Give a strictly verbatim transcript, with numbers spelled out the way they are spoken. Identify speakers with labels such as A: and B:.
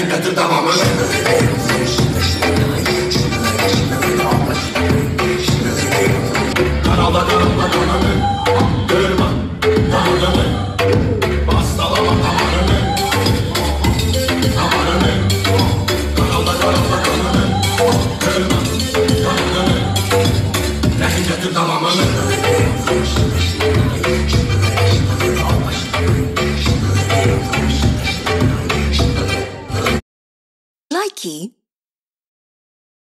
A: Rehin getir tamamını. Kanalda kanalda kanalını kırma damarını. Bastalama damarını. Damarını. Kanalda kanalda kanalını kırma damarını. Rehin getir tamamını.
B: Likey